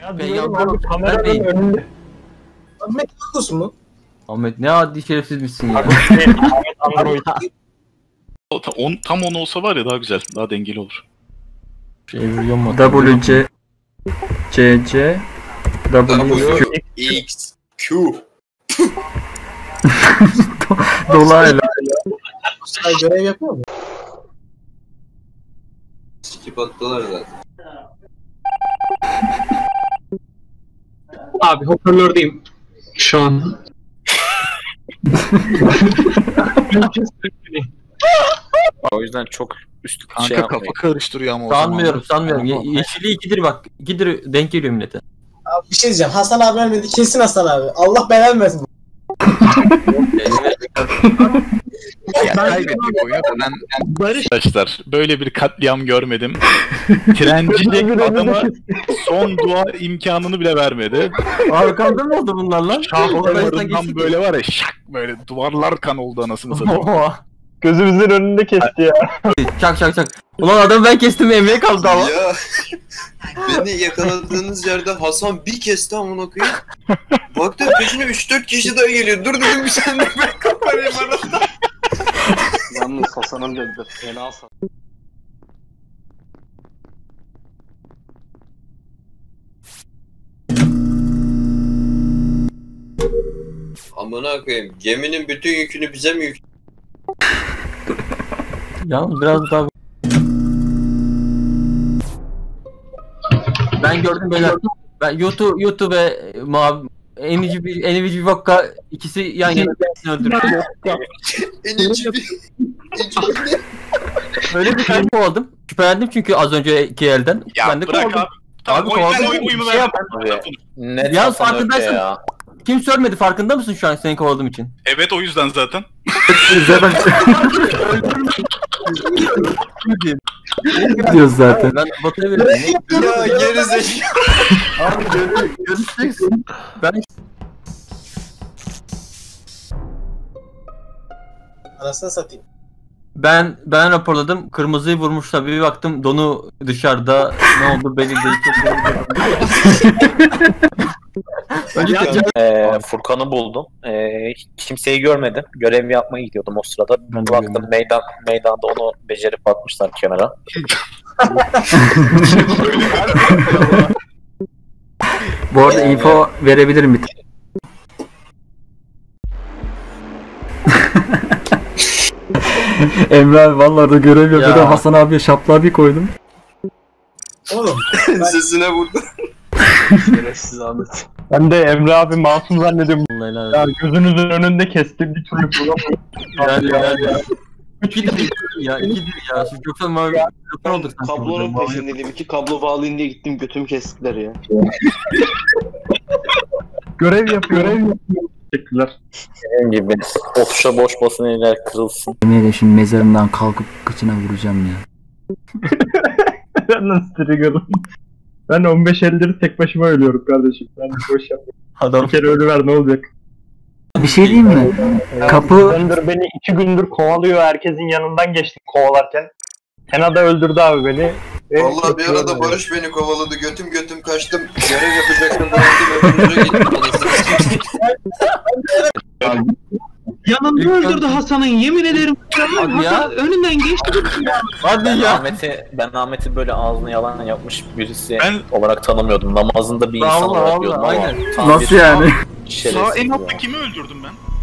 Peygamber kameranın önünde. Ahmet Markus mu? Ahmet ne adi şerefsizmişsin ya. Ahmet Android. Tam onu olsa var ya daha güzel, daha dengeli olur. WC CC W X Q. dolaylı. Sen görev yapıyor mu? Skip attılar zaten. Abi hoparlördeyim. Şu an. O yüzden çok üstü Kanka şey kafa yapmayın. karıştırıyor ama o zaman. Sanmıyorum. Yeşili ikidir bak. İkidir denk geliyor millete. Abi bir şey diyeceğim. Hasan abi vermedi. Kesin Hasan abi. Allah belanı versin. Ya kaybettik oyunu da ben arkadaşlar böyle bir katliam görmedim. Trencicek adama son dua imkanını bile vermedi. Arkamda mı oldu bunlar lan? Şah damarından böyle var ya şak böyle duvarlar kan oldu anasını satayım. Gözümüzün önünde kesti ya. Çak. Ulan adamı ben kestim, Emre'ye kaldı ama. Ya beni yakaladığınız yerde Hasan bir kesti amına koyayım. Baktım peşine 3-4 kişi daha geliyor. Dur dedim bir sen de ben kaparayım arada. Yalnız Hasan amca da fena Hasan. Amına koyayım geminin bütün yükünü bize mi yük? Yalnız biraz daha... Ben gördüm beyler. Ben YouTube'e mavi Enici Vodka ikisi yan yana kendisini öldürdü. Enici bir... Öyle bir tane kovaladım. Şüphelendim çünkü az önceki elden. Ya Ben de bırak kovaladım. abi. Tamam kovaladım. ben oyumu Şey verdim. yap- Net Ya Hasan farkındaysan- öte ya. Kimse ölmedi, farkında mısın şu an seni kovaladığım için? Evet o yüzden zaten. Zaten diyoruz zaten. Ben Batı'ya veriyorum. Ya gerizekalı. Abi görüşeceksin. Ben Anasını satayım. ben raporladım. Kırmızıyı vurmuşlar. Bir baktım donu dışarıda. Ne oldu belli değil. Furkan'ı buldum. Kimseyi görmedim. Görev yapmaya gidiyordum o sırada. Ben de Baktım görmedim. meydanda onu becerip atmışlar kenara. Bu arada info verebilirim bir tane. Emre abi vallahi orada görev yapıyordum. Ya. Hasan abiye şaplığa bir koydum. Oğlum. Sesine vurdu. Şerefsiz Ahmet. Ben de Emre abi masum zannediyorum. Vallahi Ya gözünüzün önünde kesti bir türlü bulamıyorum. yani. İkidir ya. Siz yoksa mavi yapar olduk sanki. Kablonun peşindeydim. 2 kablo bağlayın diye gittim götümü kestiler ya. Görev yapıyorum. Teşekkürler. Benim gibi o tuşa boş basın eller kırılsın. Emre'yle şimdi mezarından kalkıp kıçına vuracağım ya. Ben nasıl trigger'ım? Ben 15 elleri tek başıma ölüyorum kardeşim. Ben boş yapıyorum. Adam Bir kere ölüver ne olacak? Bir şey diyeyim mi? Kapı Gündür beni 2 gündür kovalıyor. Herkesin yanından geçtik kovalarken. Sena da öldürdü abi beni. Vallahi bir arada Barış beni kovaladı. Götüm kaçtım. Görev yapacaktım. Bıraktım öbürüne gittim. Anasını satayım. Yanında öldürdü Hasan'ın yemin ederim. Hadi ya. Hasan önünden geçti. Hadi ya. Ben Ahmet'i böyle ağzını yalan yapmış birisi Ben- olarak tanımıyordum. Namazında bir insan olarak Vallahi biliyordum ama aynen. tam nasıl bir yani? Sağ şerefsiz en ya. altta kimi öldürdüm ben?